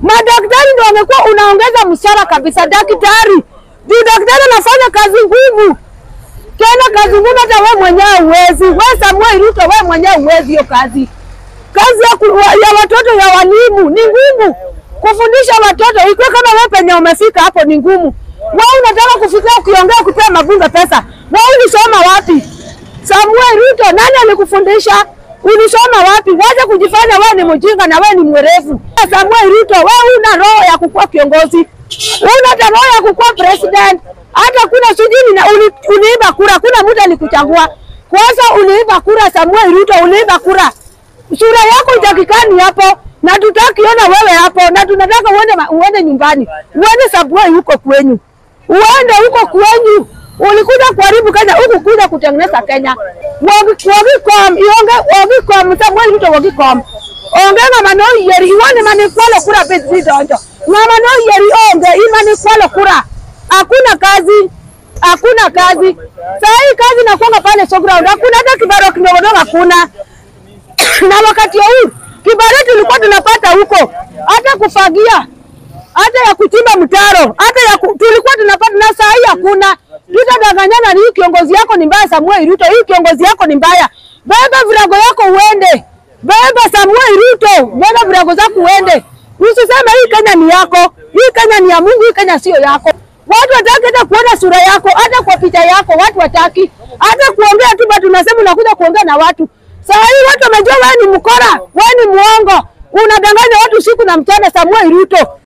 Madaktari ndio wamekuwa unaongeza mshahara kabisa daktari. Juu daktari anafanya kazi ngumu. Tena kazi ngumu hata wewe mwenyewe uwezi. Wewe Samuel Ruto wewe mwenyewe uwezi hiyo kazi. Kazi ya watoto ya walimu ni ngumu. Kufundisha watoto iko kama wewe penye umefika hapo ni ngumu. Wewe unataka kufikia ukiongea kupea mabunge pesa. Wewe ulisoma wapi? Samuel Ruto nani alikufundisha? Ulisoma wapi? Wacha kujifanya wewe ni mjinga na wewe ni mwerevu. Samuel Ruto wewe una roho ya kukuwa kiongozi. Una roho ya kukuwa president. Hata kuna sujini na uliiba kura. Kuna mtu alikuchagua. Kwanza uliiba kura Samuel Ruto, uliiba kura. Sura yako itakikani hapo na tutakiona wewe hapo na tunataka uende nyumbani. Uende Samuel huko kwenyu. Uende huko kwenyu. Ulikuja kuharibu Kenya, huku kuja kutengeneza Kenya. Wagikom, Samuel Ruto wagikom. Ongenga manoi yeri, iwane manikwalo kura pezi donjo. Na manoi yeri onge, imanikwalo kura. Hakuna kazi, hakuna kazi. Sahi kazi na kuanga pale showground. Hakuna hata kibaro kidogo hakuna. Na wakati huu, kibaro tulikuwa tunapata huko. Hata kufagia, hata ya kuchimba mtaro, hata ya tulikuwa tunapata na sahi hakuna. Tutadanganyana ni kiongozi yako ni mbaya Samuel Ruto, hii kiongozi yako ni mbaya. Beba virago yako uende. Beba Samuel Ruto, beba virago zako uende. Usiseme hii Kenya ni yako, hii Kenya ni ya Mungu, hii Kenya sio yako. Watu wataki hata kuona sura yako, hata kwa picha yako, watu wataki. Hata kuongea tu bado tunasema unakuja kuongea na watu. Sasa hii watu wamejua wewe ni mkora, wewe ni muongo. Unadanganya watu siku na mchana Samuel Ruto.